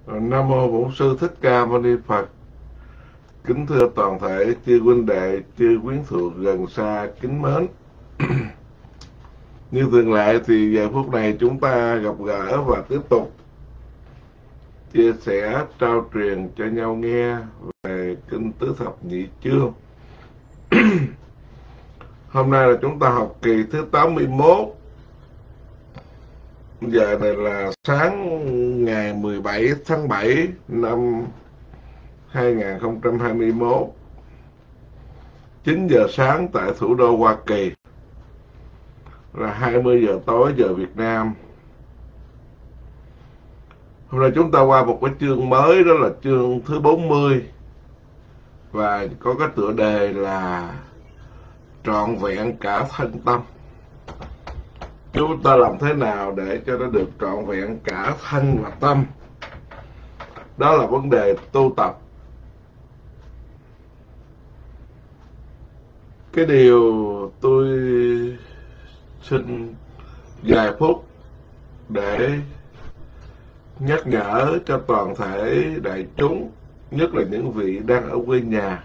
Nam mô Bổn Sư Thích Ca Mâu Ni Phật. Kính thưa toàn thể chư huynh đệ, chư quyến thuộc gần xa kính mến. Như thường lệ thì giờ phút này chúng ta gặp gỡ và tiếp tục chia sẻ trao truyền cho nhau nghe về kinh Tứ Thập Nhị Chương. Hôm nay là chúng ta học kỳ thứ 81. Giờ này là sáng ngày 17 tháng 7 năm 2021, 9 giờ sáng tại thủ đô Hoa Kỳ, là 20 giờ tối giờ Việt Nam. Hôm nay chúng ta qua một cái chương mới, đó là chương thứ 40, và có cái tựa đề là trọn vẹn cả thân tâm. Chúng ta làm thế nào để cho nó được trọn vẹn cả thân và tâm? Đó là vấn đề tu tập. Cái điều tôi xin vài phút để nhắc nhở cho toàn thể đại chúng, nhất là những vị đang ở quê nhà.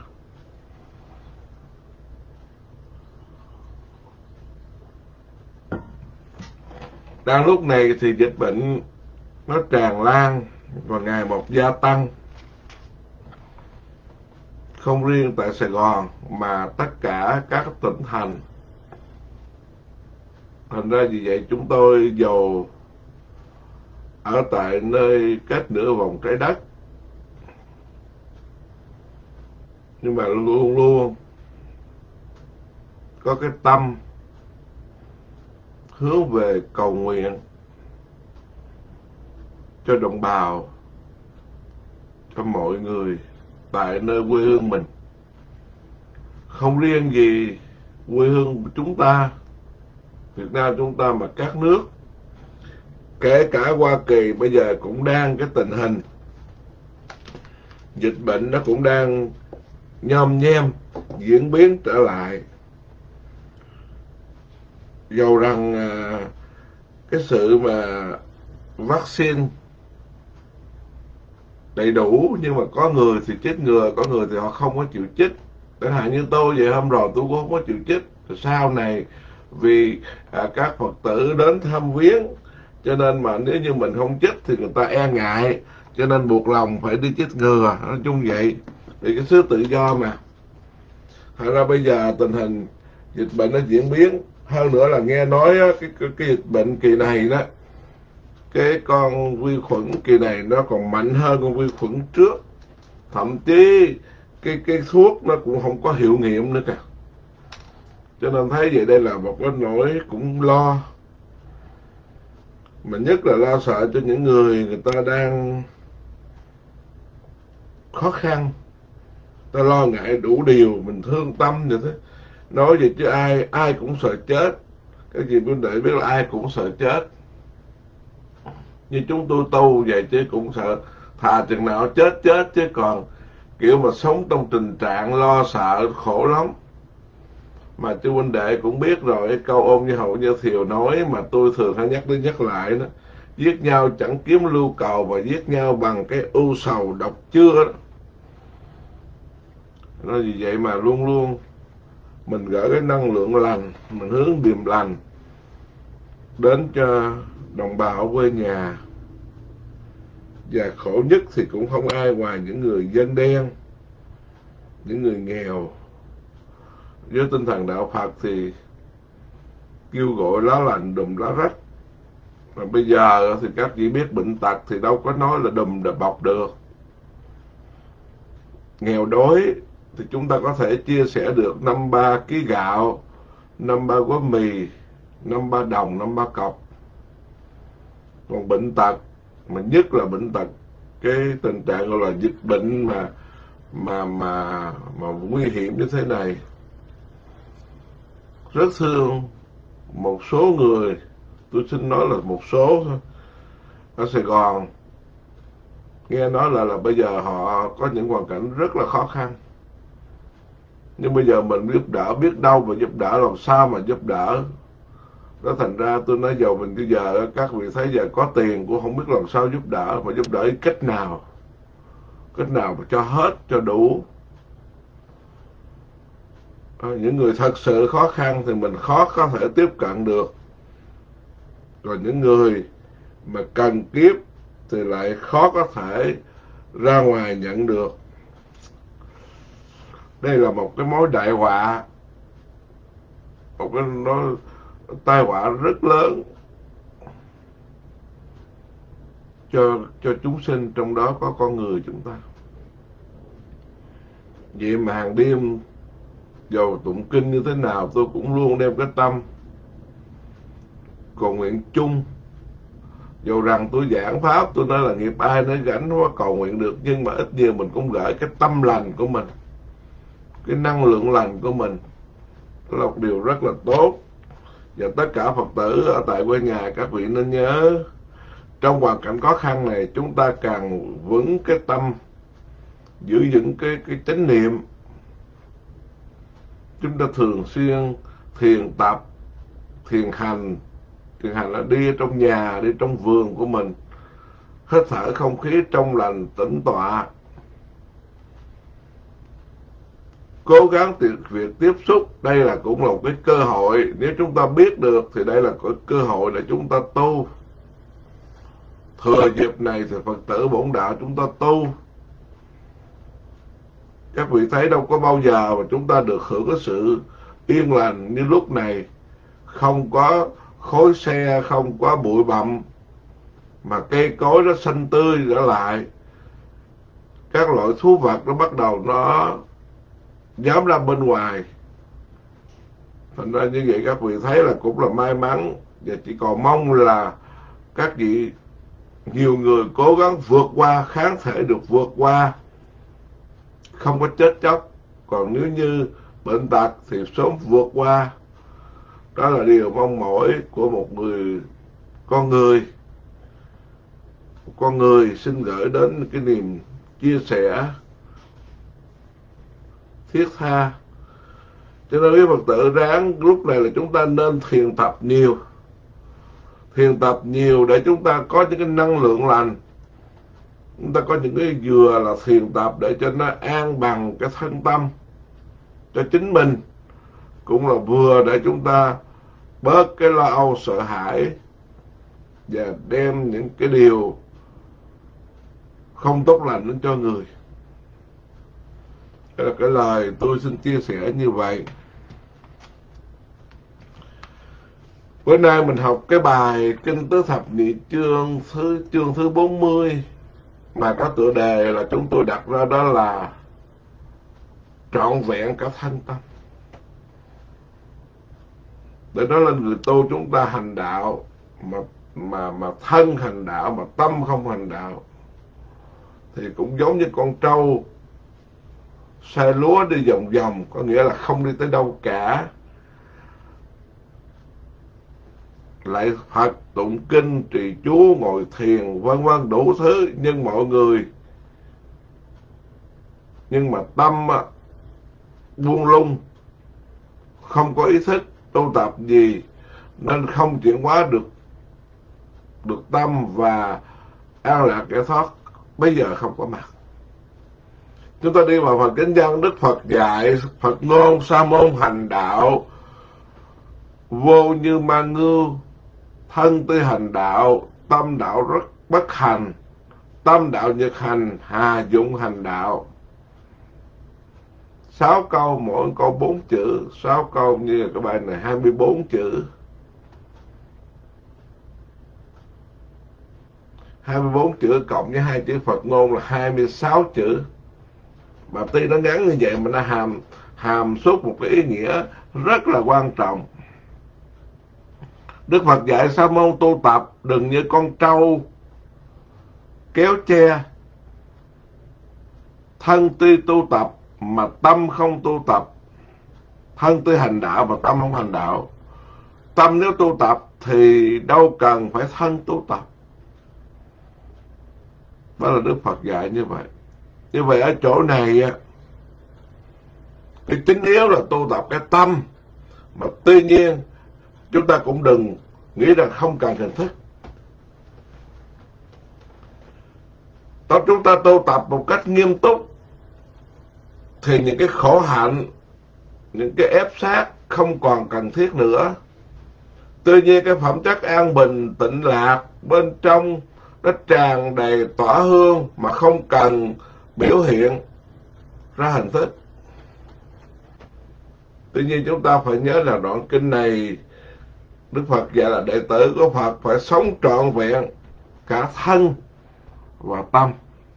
Đang lúc này thì dịch bệnh nó tràn lan và ngày một gia tăng, không riêng tại Sài Gòn mà tất cả các tỉnh thành. Thành ra vì vậy chúng tôi dù ở tại nơi cách nửa vòng trái đất, nhưng mà luôn luôn có cái tâm hướng về cầu nguyện cho đồng bào, cho mọi người tại nơi quê hương mình. Không riêng gì quê hương của chúng ta, Việt Nam chúng ta, mà các nước, kể cả Hoa Kỳ bây giờ cũng đang cái tình hình dịch bệnh nó cũng đang nhom nhem diễn biến trở lại. Dầu rằng cái sự mà vaccine đầy đủ, nhưng mà có người thì chích ngừa, có người thì họ không có chịu chích. Chẳng hạn như tôi vậy, hôm rồi tôi cũng không có chịu chích. Sau này vì các Phật tử đến thăm viếng, cho nên mà nếu như mình không chích thì người ta e ngại, cho nên buộc lòng phải đi chích ngừa. Nói chung vậy, thì cái sự tự do mà. Thật ra bây giờ tình hình dịch bệnh nó diễn biến, hơn nữa là nghe nói cái dịch bệnh kỳ này đó, cái con vi khuẩn kỳ này nó còn mạnh hơn con vi khuẩn trước. Thậm chí cái thuốc nó cũng không có hiệu nghiệm nữa cả. Cho nên thấy vậy đây là một cái nỗi cũng lo. Mà nhất là lo sợ cho những người ta đang khó khăn. Ta lo ngại đủ điều, mình thương tâm như thế. Nói vậy chứ ai cũng sợ chết. Cái gì bên đệ biết là ai cũng sợ chết. Như chúng tôi tu vậy chứ cũng sợ, thà chừng nào chết, chứ còn kiểu mà sống trong tình trạng lo sợ khổ lắm. Mà chú huynh đệ cũng biết rồi, cái câu Ôn Như Hậu Như Thiều nói mà tôi thường hay nhắc đi nhắc lại đó: giết nhau chẳng kiếm lưu cầu, và giết nhau bằng cái ưu sầu độc chưa đó. Nói vì vậy mà luôn luôn mình gửi cái năng lượng lành, mình hướng điềm lành đến cho đồng bào ở quê nhà. Và khổ nhất thì cũng không ai ngoài những người dân đen, những người nghèo. Với tinh thần đạo Phật thì kêu gọi lá lành đùm lá rách. Mà bây giờ thì các vị biết bệnh tật thì đâu có nói là đùm để bọc được. Nghèo đói thì chúng ta có thể chia sẻ được 53 kg gạo, 53 gói mì, 53 đồng, 53 cọc. Còn bệnh tật, mà nhất là bệnh tật cái tình trạng gọi là dịch bệnh mà nguy hiểm như thế này, rất thương một số người, tôi xin nói là một số thôi, ở Sài Gòn, nghe nói là bây giờ họ có những hoàn cảnh rất là khó khăn. Nhưng bây giờ mình giúp đỡ, biết đâu mà giúp đỡ, làm sao mà giúp đỡ. Đó thành ra tôi nói dầu mình bây giờ các vị thấy giờ có tiền cũng không biết làm sao giúp đỡ, mà giúp đỡ cách nào mà cho hết cho đủ. Những người thật sự khó khăn thì mình khó có thể tiếp cận được, còn những người mà cần kiếp thì lại khó có thể ra ngoài nhận được. Đây là một cái mối đại họa, một cái tai họa rất lớn cho chúng sinh, trong đó có con người chúng ta. Vậy mà hàng đêm dầu tụng kinh như thế nào, tôi cũng luôn đem cái tâm cầu nguyện chung. Dù rằng tôi giảng pháp, tôi nói là nghiệp ai nó gánh nó cầu nguyện được, nhưng mà ít nhiều mình cũng gửi cái tâm lành của mình, cái năng lượng lành của mình. Đó là một điều rất là tốt. Và tất cả Phật tử ở tại quê nhà, các vị nên nhớ, trong hoàn cảnh khó khăn này, chúng ta càng vững cái tâm, giữ vững cái chánh niệm. Chúng ta thường xuyên thiền tập, thiền hành. Thiền hành là đi trong nhà, đi trong vườn của mình, hít thở không khí trong lành, tĩnh tọa. Cố gắng việc tiếp xúc, đây là cũng là một cái cơ hội. Nếu chúng ta biết được thì đây là cái cơ hội để chúng ta tu. Thừa dịp này thì Phật tử bổn đạo chúng ta tu. Các vị thấy đâu có bao giờ mà chúng ta được hưởng cái sự yên lành như lúc này. Không có khói xe, không có bụi bặm, mà cây cối nó xanh tươi trở lại. Các loại thú vật nó bắt đầu nó dám ra bên ngoài. Thành ra như vậy các vị thấy là cũng là may mắn. Và chỉ còn mong là các vị, nhiều người cố gắng vượt qua, kháng thể được vượt qua, không có chết chóc. Còn nếu như bệnh tật thì sớm vượt qua. Đó là điều mong mỏi của một người con người xin gửi đến cái niềm chia sẻ thiết tha. Cho nên quý Phật tử ráng lúc này là chúng ta nên thiền tập nhiều. Thiền tập nhiều để chúng ta có những cái năng lượng lành. Chúng ta có những cái vừa là thiền tập để cho nó an bằng cái thân tâm cho chính mình, cũng là vừa để chúng ta bớt cái lo âu sợ hãi và đem những cái điều không tốt lành đến cho người. Đây là cái lời tôi xin chia sẻ như vậy. Bữa nay mình học cái bài Kinh Tứ Thập Nhị chương thứ 40, mà có tựa đề là chúng tôi đặt ra đó là trọn vẹn cả thân tâm. Để nói lên người tu chúng ta hành đạo mà thân hành đạo mà tâm không hành đạo thì cũng giống như con trâu xe lúa đi vòng vòng, có nghĩa là không đi tới đâu cả. Lại Phật tụng kinh, trì chú, ngồi thiền, vân vân đủ thứ, nhưng mọi người, nhưng mà tâm buông lung, không có ý thức tu tập gì, nên không chuyển hóa được tâm và an lạc giải thoát bây giờ không có mặt. Chúng ta đi vào phần kinh văn, Đức Phật dạy Phật ngôn sa môn hành đạo, vô như ma ngưu, thân tư hành đạo, tâm đạo rất bất hành, tâm đạo nhật hành, hà dụng hành đạo. 6 câu, mỗi câu 4 chữ, 6 câu như là cái bài này 24 chữ. 24 chữ cộng với 2 chữ Phật ngôn là 26 chữ. Mà tuy nó ngắn như vậy mà nó hàm suốt một cái ý nghĩa rất là quan trọng. Đức Phật dạy sa môn tu tập đừng như con trâu kéo che, thân tuy tu tập mà tâm không tu tập, thân tuy hành đạo mà tâm không hành đạo. Tâm nếu tu tập thì đâu cần phải thân tu tập. Đó là Đức Phật dạy như vậy. Như vậy ở chỗ này cái chính yếu là tu tập cái tâm, mà tuy nhiên chúng ta cũng đừng nghĩ rằng không cần hình thức. Nếu chúng ta tu tập một cách nghiêm túc thì những cái khổ hạnh, những cái ép sát không còn cần thiết nữa. Tuy nhiên cái phẩm chất an bình tịnh lạc bên trong nó tràn đầy tỏa hương mà không cần biểu hiện ra hình thức. Tuy nhiên chúng ta phải nhớ là đoạn kinh này Đức Phật dạy là đệ tử của Phật phải sống trọn vẹn cả thân và tâm.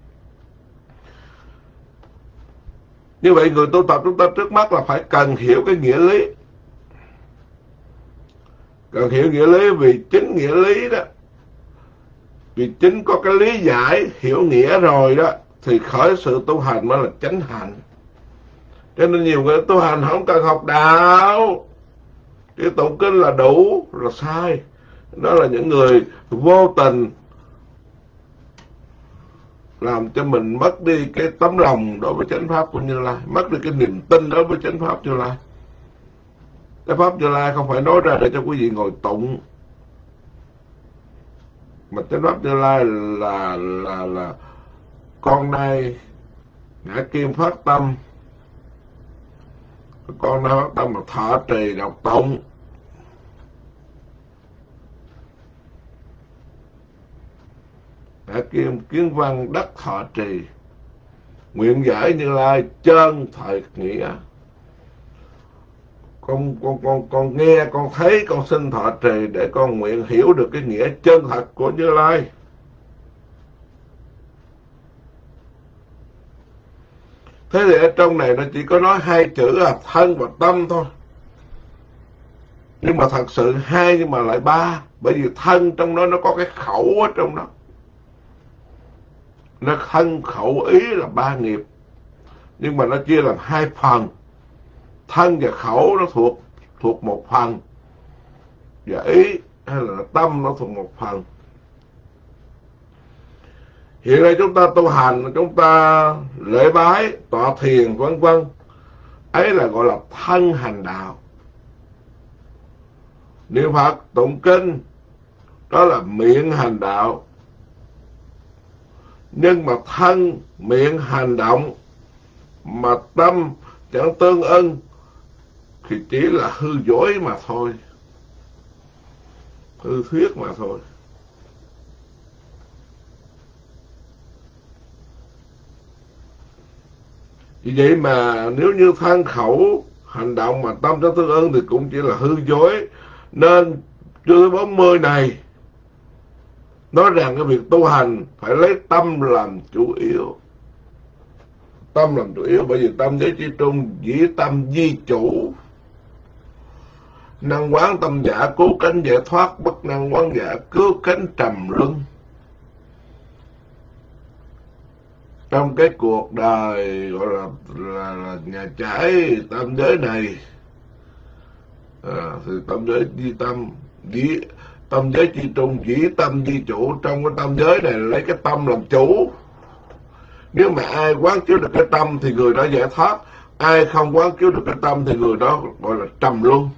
Như vậy người tu tập chúng ta trước mắt là phải cần hiểu cái nghĩa lý. Cần hiểu nghĩa lý, vì chính nghĩa lý đó, vì chính có cái lý giải hiểu nghĩa rồi đó thì khởi sự tu hành mới là chánh hành. Cho nên nhiều người tu hành không cần học đạo, cái tụng kinh là đủ, là sai. Đó là những người vô tình làm cho mình mất đi cái tấm lòng đối với chánh pháp của Như Lai, mất đi cái niềm tin đối với chánh pháp Như Lai. Cái pháp Như Lai không phải nói ra để cho quý vị ngồi tụng, mà chánh pháp Như Lai là con nay ngã kim phát tâm, con nay phát tâm là thọ trì đọc tụng. Ngã kim kiến văn đắc thọ trì, nguyện giải Như Lai chân thật nghĩa. Con nghe, con thấy, con xin thọ trì để con nguyện hiểu được cái nghĩa chân thật của Như Lai. Thế thì ở trong này nó chỉ có nói hai chữ là thân và tâm thôi. Nhưng mà thật sự hai nhưng mà lại ba. Bởi vì thân trong đó nó có cái khẩu ở trong đó. Nó thân khẩu ý là ba nghiệp. Nhưng mà nó chia làm hai phần. Thân và khẩu nó thuộc một phần, và ý hay là tâm nó thuộc một phần. Hiện nay chúng ta tu hành, chúng ta lễ bái, tọa thiền vân vân, ấy là gọi là thân hành đạo. Niệm Phật tụng kinh đó là miệng hành đạo. Nhưng mà thân miệng hành động mà tâm chẳng tương ưng thì chỉ là hư dối mà thôi, hư thuyết mà thôi. Vì vậy mà nếu như thân khẩu hành động mà tâm chẳng tương ưng thì cũng chỉ là hư dối. Nên chương 40 này nói rằng cái việc tu hành phải lấy tâm làm chủ yếu. Tâm làm chủ yếu, bởi vì tâm giới chi trung dĩ tâm di chủ. Năng quán tâm giả cứu cánh giải thoát, bất năng quán giả cứu cánh trầm luân. Trong cái cuộc đời gọi là nhà trải tâm giới này, thì tâm giới di tâm, tâm giới chi trung dĩ tâm di chủ. Trong cái tâm giới này lấy cái tâm làm chủ. Nếu mà ai quán chiếu được cái tâm thì người đó giải thoát, ai không quán chiếu được cái tâm thì người đó gọi là trầm luân.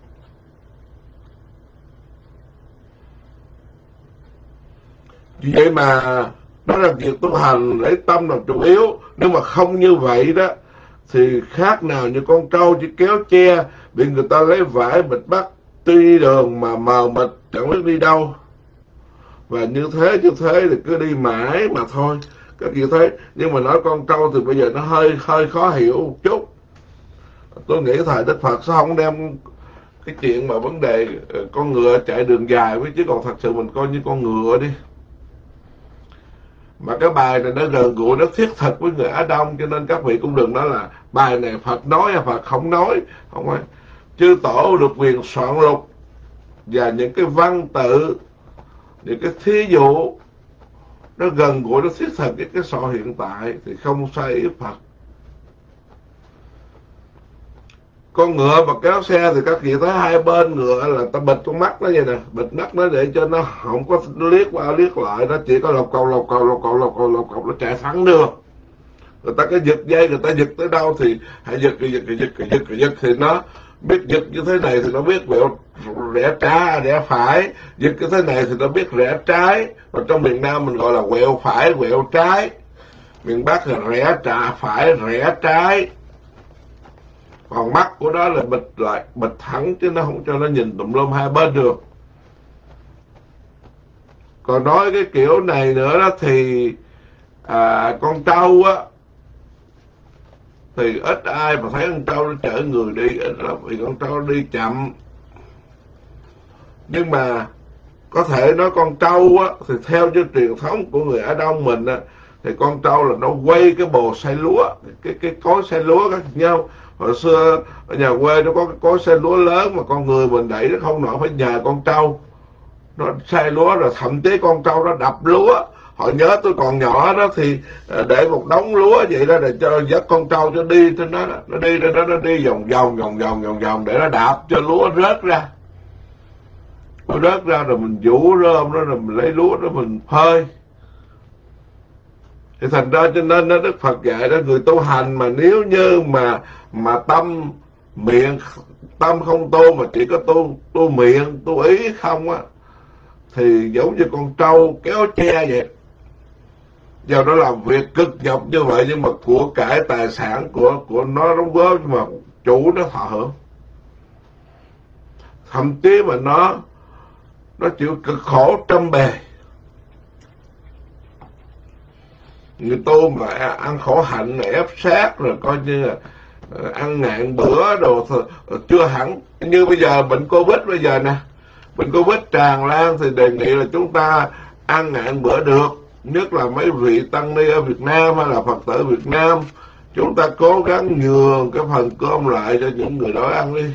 Vì vậy mà đó là việc tu hành lấy tâm làm chủ yếu. Nếu mà không như vậy đó thì khác nào như con trâu chỉ kéo che, bị người ta lấy vải bịt bắt, đi đường mà mờ mịt chẳng biết đi đâu. Và như thế thì cứ đi mãi mà thôi. Các chị thấy, nhưng mà nói con trâu thì bây giờ nó hơi khó hiểu một chút. Tôi nghĩ thời Đức Phật sẽ không đem cái chuyện mà vấn đề con ngựa chạy đường dài với, chứ còn thật sự mình coi như con ngựa đi. Mà cái bài này nó gần gũi, nó thiết thực với người Á Đông, cho nên các vị cũng đừng nói là bài này Phật nói hay Phật không nói. Không phải. Chư Tổ được quyền soạn lục và những cái văn tự, những cái thí dụ nó gần gũi, nó thiết thực với cái sọ hiện tại thì không sai ý Phật. Con ngựa mà kéo xe thì các vị thấy hai bên ngựa là ta bịt con mắt nó vậy nè, bịt mắt nó để cho nó không có liếc qua liếc lại, nó chỉ có lọc cầu nó chạy thẳng được. Người ta cái giật dây, người ta giật tới đâu thì hãy giật thì biết giật như thế này thì nó biết rẽ phải, giật như thế này thì nó biết rẽ trái. Và trong miền Nam mình gọi là quẹo phải quẹo trái, miền Bắc là rẽ phải rẽ trái. Còn mắt của nó là bịt thẳng, chứ nó không cho nó nhìn tùm lum hai bên được. Còn nói cái kiểu này nữa đó thì con trâu á, thì ít ai mà thấy con trâu nó chở người đi, ít lắm, vì con trâu đi chậm. Nhưng mà có thể nói con trâu á, thì theo như truyền thống của người Á Đông mình á, thì con trâu là nó quay cái bồ xay lúa, cái cối xay lúa khác nhau. Hồi xưa ở nhà quê nó có cái cối xay lúa lớn mà con người mình đẩy nó không nổi, phải nhờ con trâu nó xay lúa, rồi thậm chí con trâu nó đập lúa. Họ nhớ tôi còn nhỏ đó thì để một đống lúa vậy đó, để cho dắt con trâu cho đi trên đó, nó đi trên đó, nó đi vòng vòng để nó đạp cho lúa rớt ra. Nó rớt ra rồi mình vũ rơm đó, rồi mình lấy lúa đó mình phơi. Thì thành ra cho nên đó, Đức Phật dạy đó, người tu hành mà nếu như mà tâm không tu, mà chỉ có tu miệng, tu ý không á, thì giống như con trâu kéo tre vậy. Do nó làm việc cực nhọc như vậy, nhưng mà của cải tài sản của nó đóng góp, nhưng mà chủ nó thọ hưởng. Thậm chí mà nó chịu cực khổ trăm bề. Người tu mà ăn khổ hạnh này, ép sát, rồi coi như là ăn ngàn bữa đồ, chưa hẳn. Như bây giờ bệnh Covid bây giờ nè, bệnh Covid tràn lan thì đề nghị là chúng ta ăn ngàn bữa được. Nhất là mấy vị tăng ni ở Việt Nam hay là Phật tử Việt Nam, chúng ta cố gắng nhường cái phần cơm lại cho những người đó ăn đi.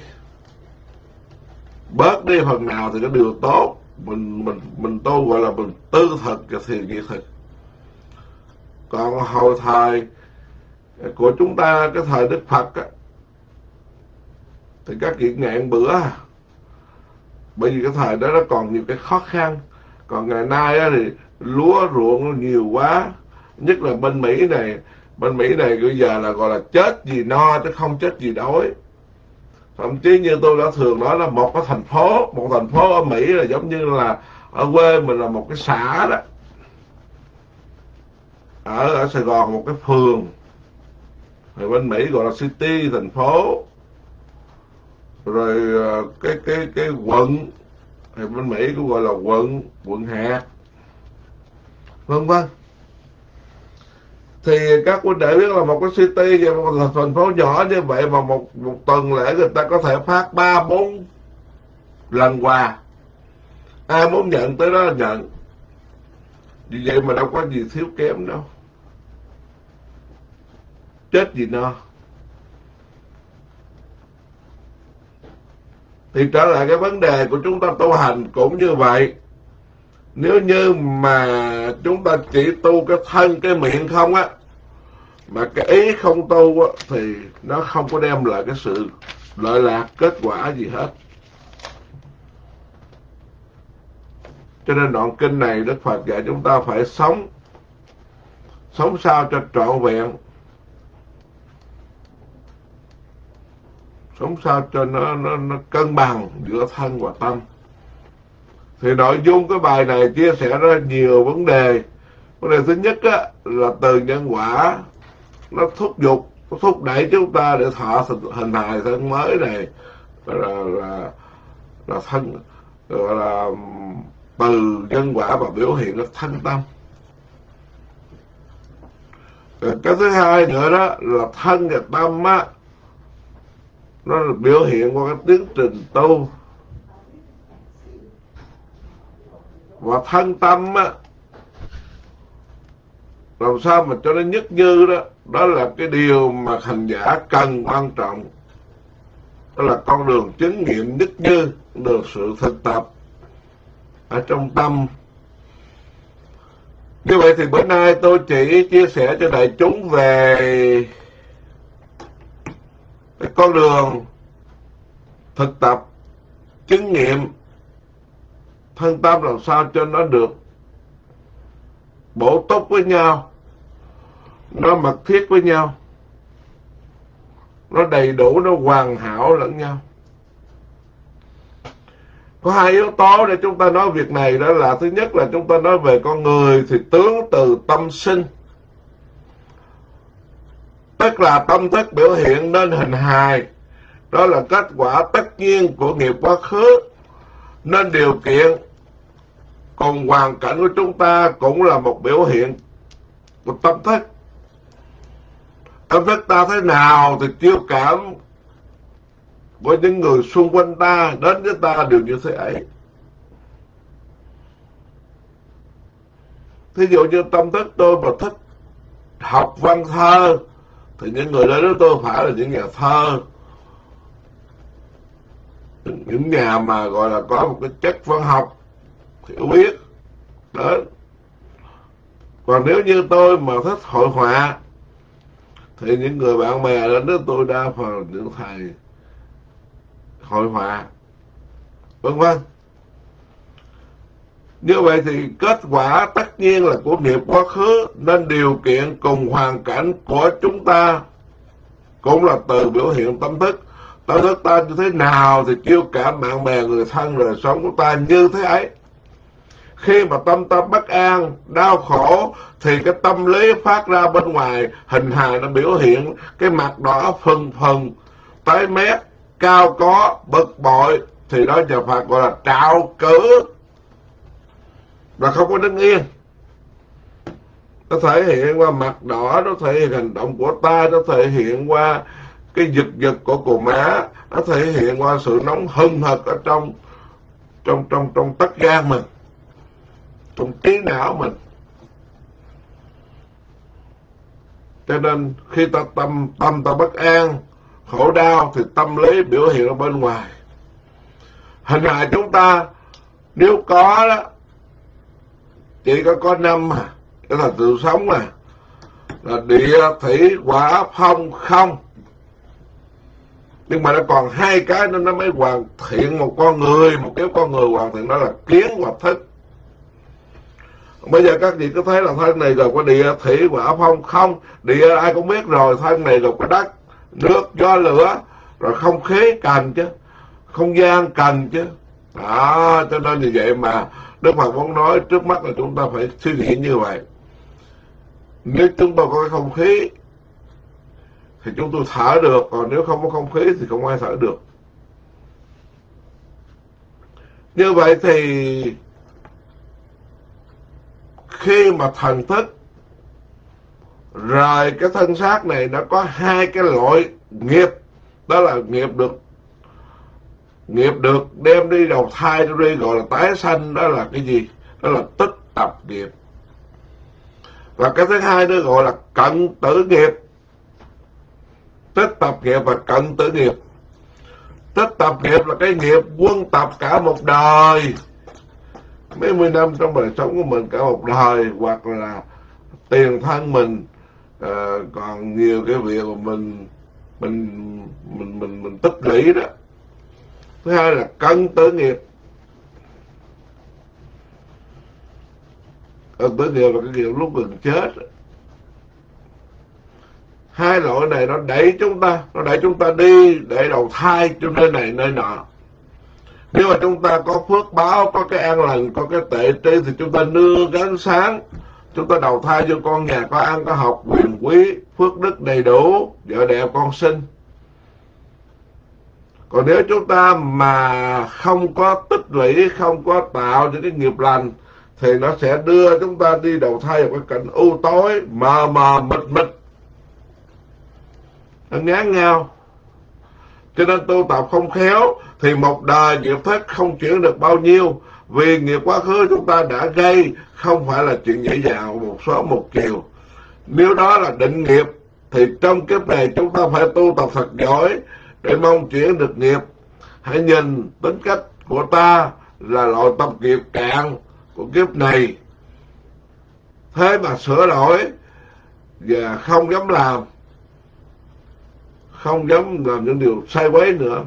Bớt đi phần nào thì nó điều tốt. Mình tu gọi là mình tư thực và thiền nghị thực. Còn hồi thời của chúng ta, cái thời Đức Phật á, thì các vị ngàn bữa. Bởi vì cái thời đó nó còn nhiều cái khó khăn. Còn ngày nay á, thì lúa ruộng nó nhiều quá. Nhất là bên Mỹ này bây giờ là gọi là chết vì no chứ không chết vì đói. Thậm chí như tôi đã thường nói là một thành phố ở Mỹ là giống như là ở quê mình là một cái xã đó. Ở Sài Gòn một cái phường, rồi bên Mỹ gọi là city, thành phố. Rồi cái quận thì bên Mỹ cũng gọi là quận hạt, vân vân. Thì các huynh đệ biết là một cái city và một thành phố nhỏ như vậy mà một tuần lễ người ta có thể phát 3-4 lần quà. Ai muốn nhận tới đó là nhận. Vì vậy mà đâu có gì thiếu kém đâu. Chết gì no. Thì trở lại cái vấn đề của chúng ta tu hành cũng như vậy. Nếu như mà chúng ta chỉ tu cái thân cái miệng không á, mà cái ý không tu á, thì nó không có đem lại cái sự lợi lạc kết quả gì hết. Cho nên đoạn kinh này Đức Phật dạy chúng ta phải sống sao cho trọn vẹn, sống sao cho nó cân bằng giữa thân và tâm. Thì nội dung cái bài này chia sẻ ra nhiều vấn đề. Vấn đề thứ nhất á, là từ nhân quả nó thúc đẩy chúng ta để thọ hình hài thân mới này, là thân, gọi là từ nhân quả và biểu hiện nó thân tâm. Cái thứ hai nữa đó là thân và tâm á, nó được biểu hiện qua cái tiến trình tu. Và thân tâm á, làm sao mà cho nó nhất như đó, đó là cái điều mà hành giả cần quan trọng. Đó là con đường chứng nghiệm nhất như, được sự thực tập ở trong tâm. Như vậy thì bữa nay tôi chỉ chia sẻ cho đại chúng về cái con đường thực tập chứng nghiệm thân tâm làm sao cho nó được bổ túc với nhau, nó mật thiết với nhau, nó đầy đủ, nó hoàn hảo lẫn nhau. Có hai yếu tố để chúng ta nói việc này, đó là thứ nhất là chúng ta nói về con người thì tướng từ tâm sinh, tức là tâm thức biểu hiện nên hình hài, đó là kết quả tất nhiên của nghiệp quá khứ, nên điều kiện cùng hoàn cảnh của chúng ta cũng là một biểu hiện của tâm thức. Tâm thức ta thế nào thì chiêu cảm của những người xung quanh ta đến với ta đều như thế ấy. Thí dụ như tâm thức tôi mà thích học văn thơ thì những người đó tôi phải là những nhà thơ, những nhà mà gọi là có một cái chất văn học hiểu biết đó. Còn nếu như tôi mà thích hội họa thì những người bạn bè đến với tôi đa phần những thầy hội họa, vân vân. Như vậy thì kết quả tất nhiên là của nghiệp quá khứ, nên điều kiện cùng hoàn cảnh của chúng ta cũng là từ biểu hiện tâm thức. Tâm thức ta như thế nào thì chiêu cảm bạn bè người thân đời sống của ta như thế ấy. Khi mà tâm ta bất an, đau khổ thì cái tâm lý phát ra bên ngoài, hình hài nó biểu hiện cái mặt đỏ phừng phừng, tái mét, cao có, bực bội, thì đó nhà Phật gọi là trạo cử, và không có đứng yên. Nó thể hiện qua mặt đỏ, nó thể hiện hành động của ta, nó thể hiện qua cái giật giật của cù má, nó thể hiện qua sự nóng hừng hực ở trong tất gan mình, trong trí não mình. Cho nên khi ta tâm ta bất an, khổ đau thì tâm lý biểu hiện ở bên ngoài. Hình hài chúng ta nếu có đó chỉ có năm mà, đó là sự sống mà, là địa thủy hỏa phong không. Nhưng mà nó còn hai cái nó mới hoàn thiện một con người, một cái con người hoàn thiện, đó là kiến và thức. Bây giờ các vị có thấy là thân này gồm có địa thủy hỏa phong không. Địa ai cũng biết rồi, thân này gồm có đất, nước, gió, lửa, rồi không khí cần chứ, không gian cần chứ. Đó, cho nên như vậy mà Đức Phật muốn nói trước mắt là chúng ta phải suy nghĩ như vậy. Nếu chúng ta có cái không khí thì chúng tôi thở được, còn nếu không có không khí thì không ai thở được. Như vậy thì khi mà thần thức rời cái thân xác này, nó có hai cái loại nghiệp, đó là nghiệp được đem đi đầu thai đi, gọi là tái sanh, đó là cái gì? Đó là tích tập nghiệp. Và cái thứ hai nó gọi là cận tử nghiệp. Tích tập nghiệp và cận tử nghiệp. Tích tập nghiệp là cái nghiệp quân tập cả một đời, mấy mươi năm trong đời sống của mình, cả một đời, hoặc là tiền thân mình còn nhiều cái việc mà mình tích lũy đó. Thứ hai là cận tử nghiệp. Cận tử nghiệp là cái nghiệp lúc gần chết. Hai loại này nó đẩy chúng ta đi để đầu thai cho nơi này nơi nọ. Nếu mà chúng ta có phước báo, có cái an lành, có cái tệ tri thì chúng ta nương cái ánh sáng, chúng ta đầu thai vô con nhà có ăn có học, quyền quý, phước đức đầy đủ, vợ đẹp con sinh. Còn nếu chúng ta mà không có tích lũy, không có tạo những cái nghiệp lành thì nó sẽ đưa chúng ta đi đầu thai vào cái cảnh u tối, mờ mịt, nó ngán ngao. Cho nên tu tập không khéo thì một đời nghiệp thức không chuyển được bao nhiêu, vì nghiệp quá khứ chúng ta đã gây, không phải là chuyện dễ dàng một sớm một chiều. Nếu đó là định nghiệp thì trong kiếp này chúng ta phải tu tập thật giỏi để mong chuyển được nghiệp. Hãy nhìn tính cách của ta là loại tập nghiệp cạn của kiếp này, thế mà sửa đổi và không dám làm, không dám làm những điều sai quấy nữa.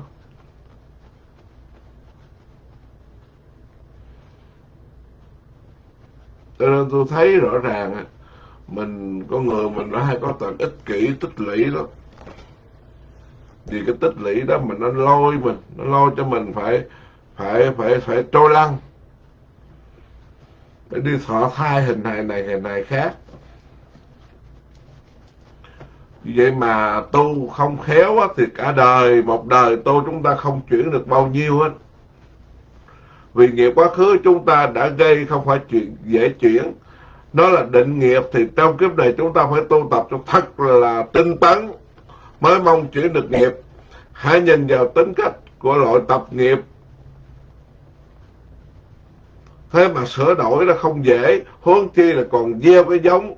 Cho nên tôi thấy rõ ràng mình con người mình nó hay có tật ích kỷ, tích lũy lắm. Vì cái tích lũy đó mình nó lôi cho mình phải trôi lăn để đi thọ thai hình hài khác. Vì vậy mà tu không khéo á, thì cả đời, một đời tu chúng ta không chuyển được bao nhiêu hết. Vì nghiệp quá khứ chúng ta đã gây không phải chuyện dễ chuyển. Nó là định nghiệp, thì trong kiếp này chúng ta phải tu tập cho thật là tinh tấn mới mong chuyển được nghiệp. Hãy nhìn vào tính cách của loại tập nghiệp, thế mà sửa đổi nó không dễ, huống chi là còn gieo cái giống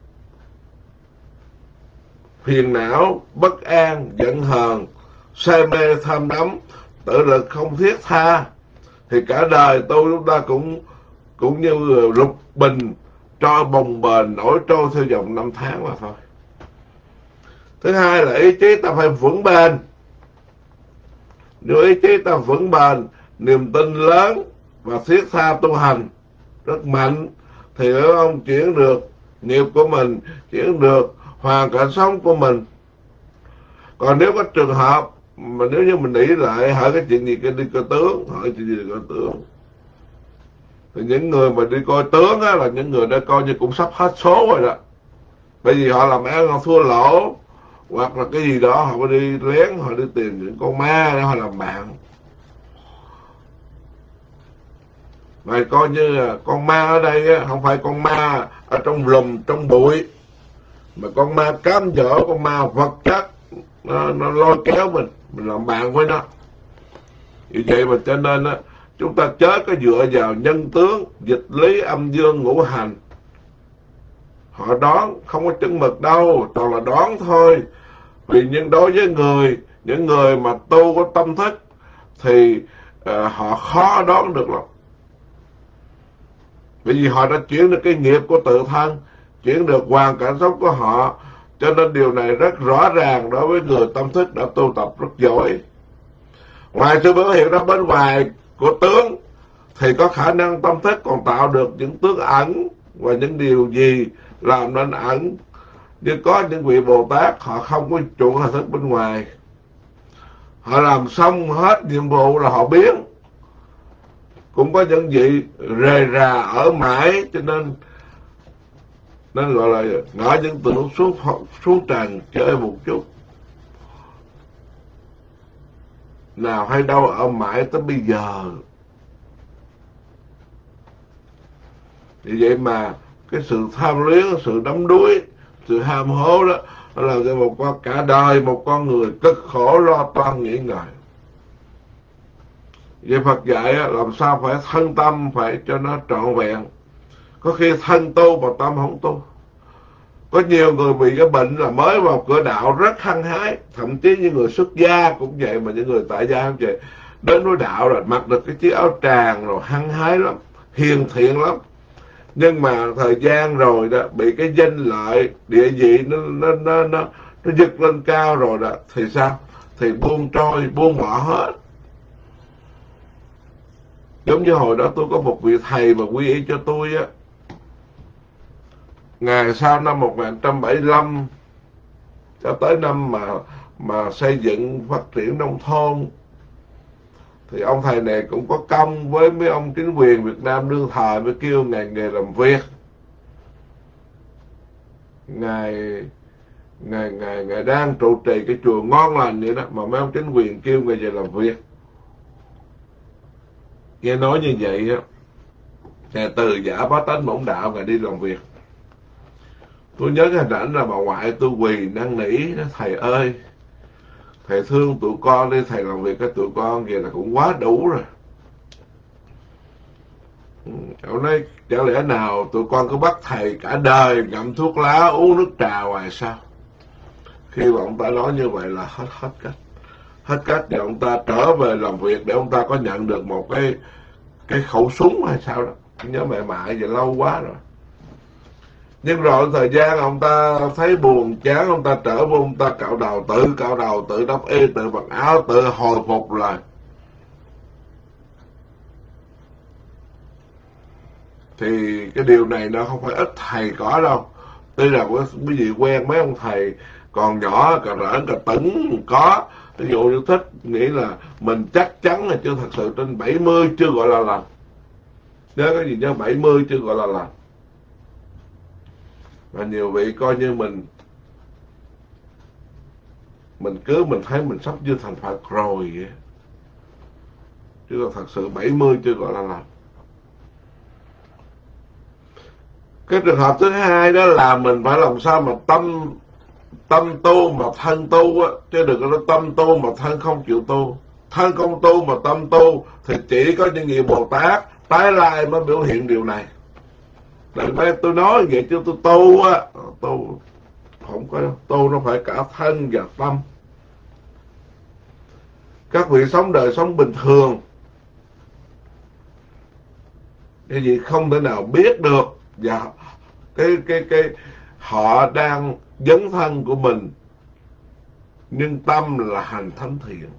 phiền não, bất an, giận hờn, say mê, tham đắm, tự lực không thiết tha, thì cả đời tu chúng ta cũng như lục bình trôi bồng bềnh, nổi trôi theo dòng năm tháng mà thôi. Thứ hai là ý chí ta phải vững bền. Nếu ý chí ta vững bền, niềm tin lớn và thiết tha tu hành rất mạnh, thì ông chuyển được nghiệp của mình, chuyển được hoàn cảnh sống của mình. Còn nếu có trường hợp mà nếu như mình nghĩ lại hỏi cái chuyện gì cái đi coi tướng, hỏi chuyện gì đi coi tướng, thì những người mà đi coi tướng á, là những người đã coi như cũng sắp hết số rồi đó. Bởi vì họ làm ăn họ thua lỗ, hoặc là cái gì đó họ đi lén, họ đi tìm những con ma để họ làm bạn. Mà coi như là con ma ở đây á, không phải con ma ở trong lùm, trong bụi, mà con ma cám dỗ, con ma vật chất, nó lôi kéo mình làm bạn với nó. Vì vậy mà cho nên á, chúng ta chớ có dựa vào nhân tướng, dịch lý, âm dương, ngũ hành. Họ đoán không có chuẩn mực đâu, toàn là đoán thôi. Vì nhưng đối với những người mà tu có tâm thức thì họ khó đoán được lắm. Bởi vì họ đã chuyển được cái nghiệp của tự thân, chuyển được hoàn cảnh sống của họ, cho nên điều này rất rõ ràng đối với người tâm thức đã tu tập rất giỏi. Ngoài sự biểu hiện ra bên ngoài của tướng thì có khả năng tâm thức còn tạo được những tướng ẩn, và những điều gì làm nên ẩn. Nhưng có những vị Bồ Tát họ không có chuộng hình thức bên ngoài, họ làm xong hết nhiệm vụ là họ biến. Cũng có những vị rề rà ở mãi, cho nên gọi là ngỡ những tưởng xuống trần chơi một chút, nào hay đâu ở mãi tới bây giờ. Vì vậy mà cái sự tham luyến, sự đắm đuối, sự ham hố đó, nó làm cho cả đời một con người cực khổ lo toan nghĩ ngợi. Vậy Phật dạy làm sao phải thân tâm phải cho nó trọn vẹn. Có khi thân tu mà tâm không tu. Có nhiều người bị cái bệnh là mới vào cửa đạo rất hăng hái, thậm chí những người xuất gia cũng vậy, mà những người tại gia cũng vậy. Đến với đạo rồi mặc được cái chiếc áo tràng rồi hăng hái lắm, hiền thiện lắm. Nhưng mà thời gian rồi đó, bị cái danh lợi, địa vị nó giật lên cao rồi đó, thì sao? Thì buông trôi, buông bỏ hết. Giống như hồi đó tôi có một vị thầy mà quy y cho tôi á, ngày sau năm 1975 cho tới năm mà xây dựng phát triển nông thôn, thì ông thầy này cũng có công với mấy ông chính quyền Việt Nam đương thời, mới kêu ngài nghề làm việc. Ngài đang trụ trì cái chùa ngon lành vậy đó, mà mấy ông chính quyền kêu ngài về làm việc. Nghe nói như vậy á, ngài từ giả bá tánh bổn đạo, ngài đi làm việc. Tôi nhớ cái hình ảnh là bà ngoại tôi quỳ năn nỉ đó: thầy ơi, thầy thương tụi con đi, thầy làm việc với tụi con vậy là cũng quá đủ rồi. Ông nói chẳng lẽ nào tụi con cứ bắt thầy cả đời ngậm thuốc lá uống nước trà hoài sao? Khi mà ông ta nói như vậy là hết cách để ông ta trở về làm việc, để ông ta có nhận được một cái khẩu súng hay sao đó. Nhớ mẹ mại vậy lâu quá rồi. Nhưng rồi thời gian ông ta thấy buồn chán, ông ta trở vô, ông ta cạo đầu, tự đắp y, tự mặc áo, tự hồi phục lại. Thì cái điều này nó không phải ít thầy có đâu. Tuy là quý vị quen mấy ông thầy còn nhỏ cà rỡn cà tửng có. Ví dụ như thích nghĩ là mình chắc chắn là chưa thật sự trên 70 chưa gọi là lành. Nhớ cái gì nhớ 70 chưa gọi là lành. Và nhiều vị coi như mình mình thấy mình sắp như thành Phật rồi vậy. Chứ còn thật sự 70 chưa gọi là lành. Cái trường hợp thứ hai đó là mình phải làm sao mà tâm tu mà thân tu á, chứ đừng có nói tâm tu mà thân không chịu tu. Thân không tu mà tâm tu thì chỉ có những vị Bồ Tát tái lai mới biểu hiện điều này. Đừng nói tôi nói vậy chứ tôi tu á, tu không có, tu nó phải cả thân và tâm. Các vị sống đời sống bình thường, cái gì không thể nào biết được, và cái họ đang dấn thân của mình, nhưng tâm là hành thánh thiện.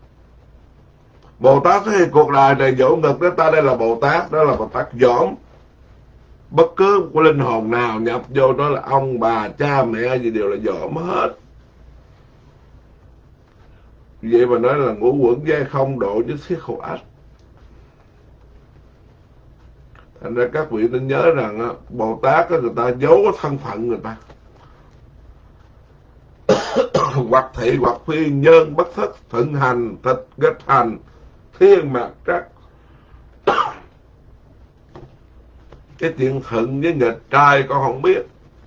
Bồ Tát thì cuộc đời này dỗ ngực đó, ta đây là Bồ Tát, đó là Bồ Tát dõm. Bất cứ một linh hồn nào nhập vô đó là ông bà cha mẹ gì đều là dõm hết. Vậy mà nói là ngũ uẩn giai không độ nhất thiết khổ ách. Thành ra các vị nên nhớ rằng Bồ Tát người ta giấu thân phận người ta. Hoặc thị hoặc phi nhân bất thất thận hành thịt nghịch hành thiên mạt trắc. Cái chuyện thuận với nghịch trai con không biết.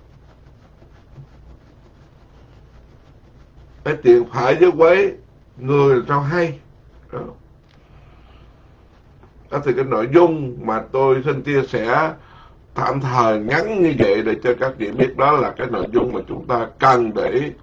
Cái chuyện phải với quấy người sao hay. Đó thì cái nội dung mà tôi xin chia sẻ tạm thời ngắn như vậy để cho các vị biết, đó là cái nội dung mà chúng ta cần để ý.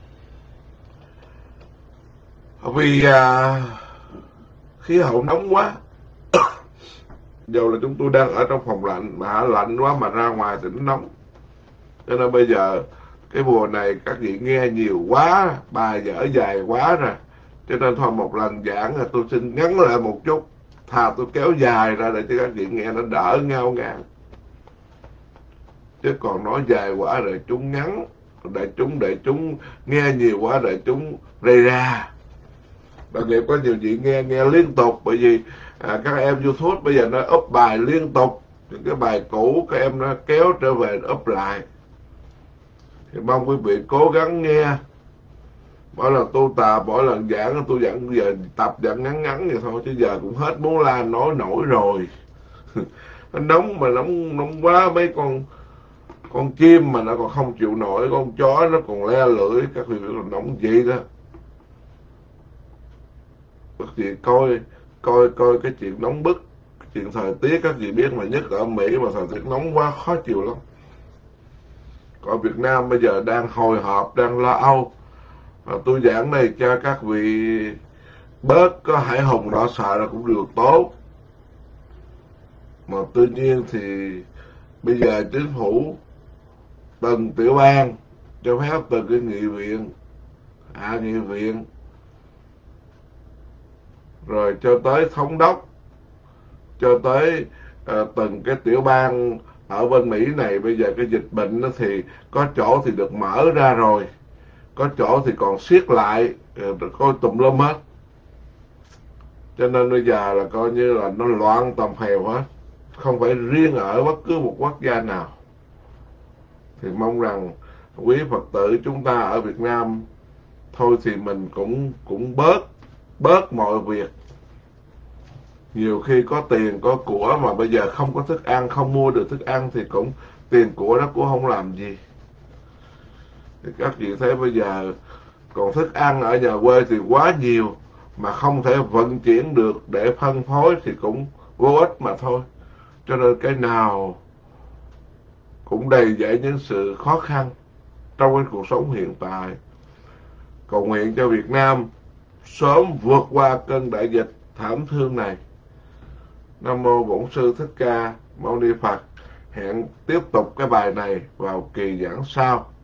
Vì khí hậu nóng quá, dù là chúng tôi đang ở trong phòng lạnh mà lạnh quá mà ra ngoài thì nó nóng. Cho nên bây giờ cái mùa này các vị nghe nhiều quá, bài vở dài quá rồi, cho nên thôi một lần giảng là tôi xin ngắn lại một chút, thà tôi kéo dài ra để cho các vị nghe nó đỡ ngao ngán. Chứ còn nói dài quá rồi chúng ngắn, để chúng nghe nhiều quá để chúng rây ra. Đặc biệt có nhiều vị nghe liên tục, bởi vì các em YouTube bây giờ nó up bài liên tục, những cái bài cũ các em nó kéo trở về up lại. Thì mong quý vị cố gắng nghe. Mỗi lần tu tà, mỗi lần giảng tôi giảng giờ tập giảng ngắn vậy thôi, chứ giờ cũng hết muốn la nói nổi rồi. Nó nóng mà nóng quá, mấy con chim mà nó còn không chịu nổi, con chó nó còn le lưỡi, các vị biết là nóng gì đó. Các vị coi cái chuyện nóng bức, chuyện thời tiết các vị biết mà, nhất ở Mỹ mà thời tiết nóng quá khó chịu lắm. Còn Việt Nam bây giờ đang hồi hộp, đang lo âu. Tôi giảng này cho các vị bớt có hải hùng lo sợ là cũng điều tốt. Mà tuy nhiên thì bây giờ chính phủ từng tiểu bang cho phép từng cái nghị viện rồi cho tới thống đốc, cho tới từng cái tiểu bang ở bên Mỹ này. Bây giờ cái dịch bệnh thì có chỗ thì được mở ra rồi, có chỗ thì còn siết lại, coi tùm lum hết. Cho nên bây giờ là coi như là nó loạn tầm phèo hết, không phải riêng ở bất cứ một quốc gia nào. Thì mong rằng quý Phật tử chúng ta ở Việt Nam thôi thì mình cũng bớt mọi việc. Nhiều khi có tiền có của mà bây giờ không có thức ăn, không mua được thức ăn thì cũng tiền của đó cũng không làm gì. Thì các vị thấy bây giờ còn thức ăn ở nhà quê thì quá nhiều, mà không thể vận chuyển được để phân phối thì cũng vô ích mà thôi. Cho nên cái nào cũng đầy dẫy những sự khó khăn trong cái cuộc sống hiện tại. Cầu nguyện cho Việt Nam sớm vượt qua cơn đại dịch thảm thương này. Nam mô Bổn Sư Thích Ca Mâu Ni Phật. Hẹn tiếp tục cái bài này vào kỳ giảng sau.